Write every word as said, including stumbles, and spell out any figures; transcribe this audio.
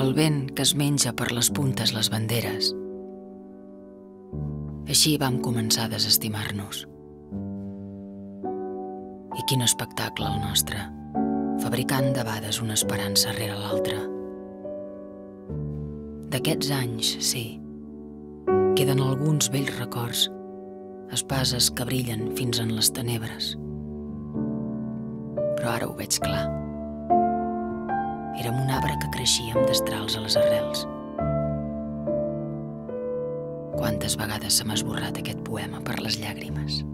el vent que es menja per les puntes les banderes. Així vam començar a desestimar-nos. I quin espectacle el nostre, fabricant debades una esperança rere l'altra. D'aquests anys, sí, queden alguns vells records, espases que brillen fins en les tenebres. Però ara ho veig clar. Érem un arbre que creixia amb destrals a les arrels. Quantes vegades se m'ha esborrat aquest poema per les llàgrimes.